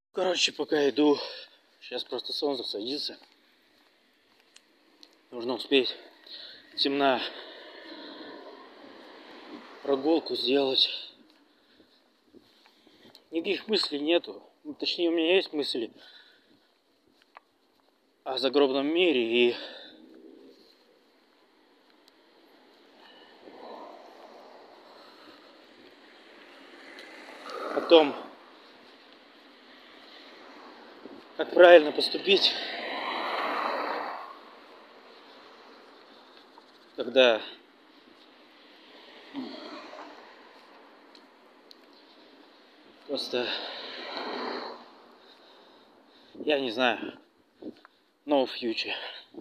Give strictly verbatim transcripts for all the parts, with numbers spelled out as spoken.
Короче, пока иду, сейчас просто солнце садится. Нужно успеть темно прогулку сделать. Никаких мыслей нету. Точнее, у меня есть мысли о загробном мире и о том, как правильно поступить, когда просто, я не знаю, no future.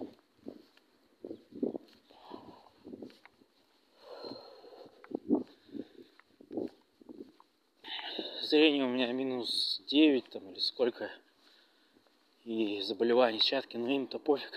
Зрение у меня минус девять там или сколько. И заболевания сетчатки, но им-то пофиг.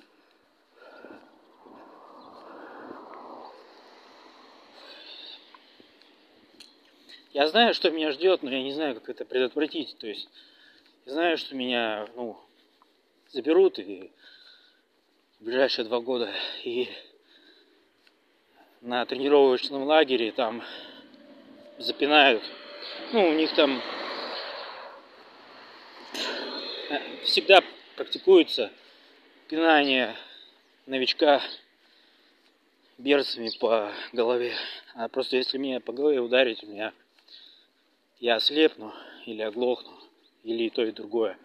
Я знаю, что меня ждет, но я не знаю, как это предотвратить. То есть, я знаю, что меня, ну, заберут и в ближайшие два года и на тренировочном лагере там запинают. Ну, у них там всегда практикуется пинание новичка берцами по голове. А просто если меня по голове ударить, у меня я ослепну или оглохну, или и то, и другое.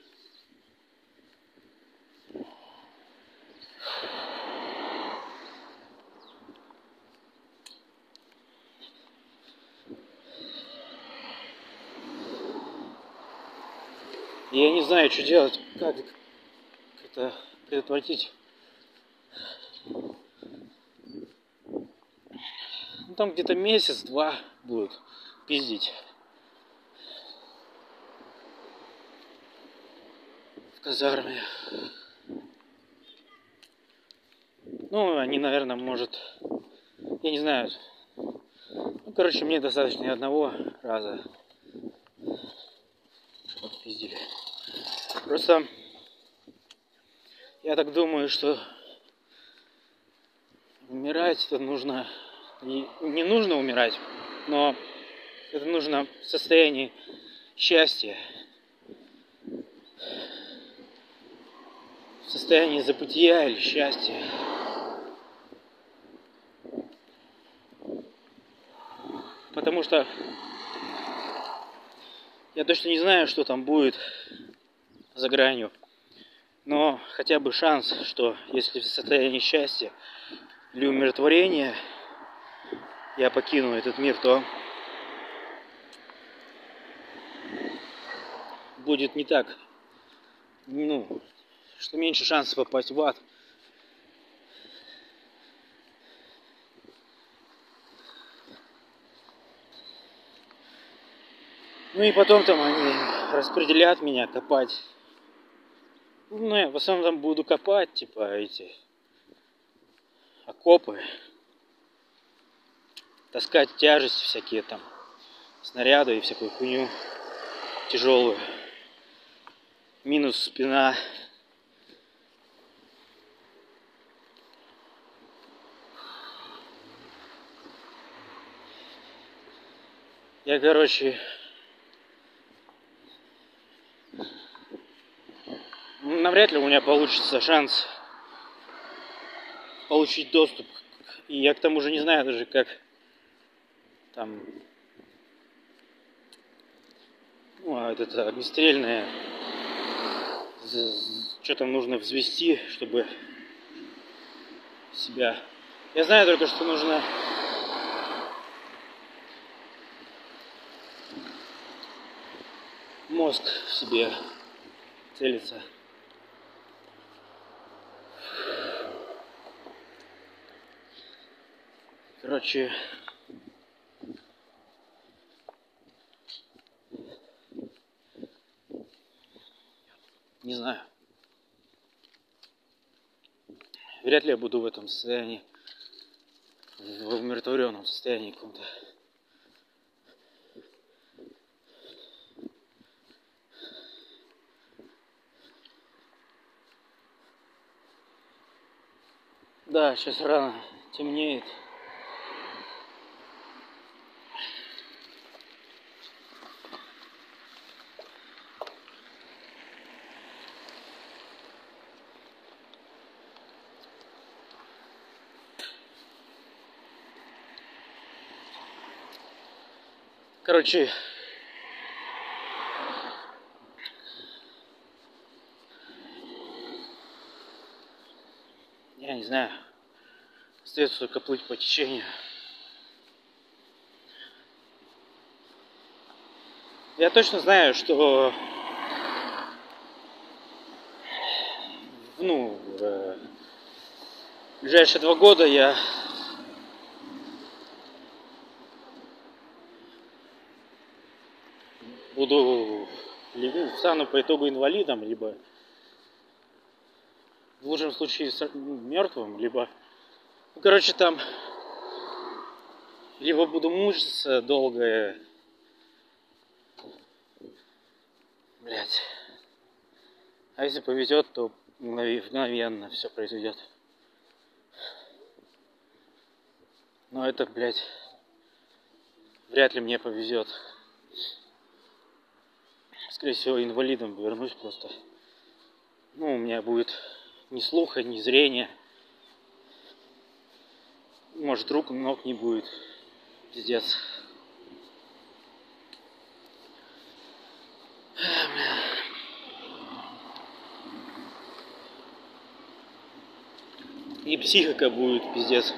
И я не знаю, что делать, как это предотвратить. Ну, там где-то месяц-два будет пиздить в казарме. Ну, они, наверное, может, я не знаю. Ну, короче, мне достаточно и одного раза, чтобы отпиздили. Просто я так думаю, что умирать это нужно, не, не нужно умирать, но это нужно в состоянии счастья, в состоянии забытия или счастья. Потому что я точно не знаю, что там будет за гранью. Но хотя бы шанс, что если в состоянии счастья или умиротворения я покину этот мир, то будет не так, ну, что меньше шансов попасть в ад. Ну и потом там они распределят меня копать. Ну, я в основном там буду копать, типа, эти окопы. Таскать тяжести всякие там, снаряды и всякую хуйню тяжелую. Минус спина. Я, короче, навряд ли у меня получится шанс получить доступ. И я к тому же не знаю даже, как там, ну, а вот это огнестрельное, что там нужно взвести, чтобы себя... Я знаю только, что нужно мозг в себе целиться. Короче, не знаю. Вряд ли я буду в этом состоянии, в умиротворенном состоянии каком-то. Да, сейчас рано темнеет. Короче, я не знаю, остается только плыть по течению. Я точно знаю, что ну, в ближайшие два года я буду либо стану по итогу инвалидом, либо в лучшем случае мертвым, либо, ну, короче, там либо буду мучиться долго, блять, а если повезет, то мгновенно все произойдет. Но это, блядь, вряд ли мне повезет. Скорее всего, инвалидом вернусь просто. Ну, у меня будет ни слуха, ни зрения. Может, рук, ног не будет. Пиздец. И психика будет, пиздец.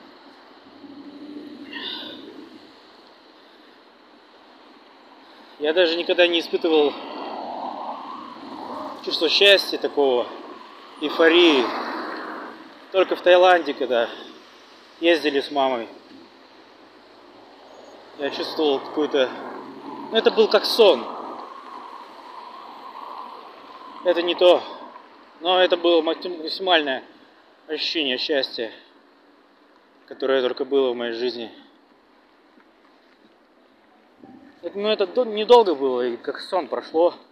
Я даже никогда не испытывал чувство счастья такого, эйфории. Только в Таиланде, когда ездили с мамой, я чувствовал какой-то... Ну, это был как сон. Это не то. Но это было максимальное ощущение счастья, которое только было в моей жизни. Ну, это недолго было, и как сон прошло.